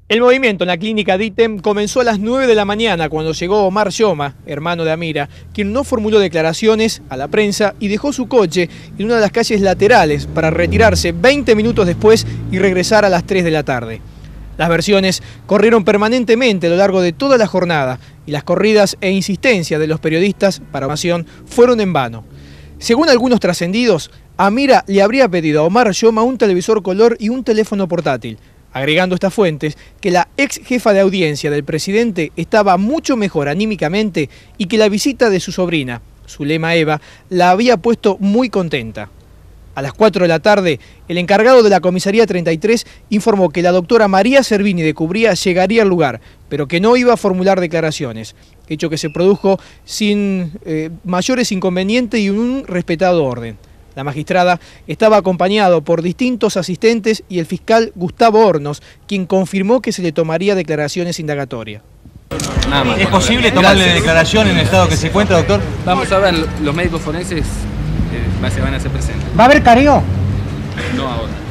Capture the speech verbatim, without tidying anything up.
El movimiento en la clínica DITEM comenzó a las nueve de la mañana cuando llegó Omar Yoma, hermano de Amira, quien no formuló declaraciones a la prensa y dejó su coche en una de las calles laterales para retirarse veinte minutos después y regresar a las tres de la tarde. Las versiones corrieron permanentemente a lo largo de toda la jornada y las corridas e insistencias de los periodistas para ocasión fueron en vano. Según algunos trascendidos, Amira le habría pedido a Omar Yoma un televisor color y un teléfono portátil, agregando estas fuentes que la ex jefa de audiencia del presidente estaba mucho mejor anímicamente y que la visita de su sobrina, Zulema Eva, la había puesto muy contenta. A las cuatro de la tarde, el encargado de la comisaría treinta y tres informó que la doctora María Servini de Cubría llegaría al lugar, pero que no iba a formular declaraciones, hecho que se produjo sin eh, mayores inconvenientes y en un respetado orden. La magistrada estaba acompañado por distintos asistentes y el fiscal Gustavo Hornos, quien confirmó que se le tomaría declaraciones indagatorias. ¿Es posible tomarle declaración en el estado que se encuentra, doctor? Vamos a ver, los médicos forenses eh, se van a hacer presentes. ¿Va a haber careo? No ahora.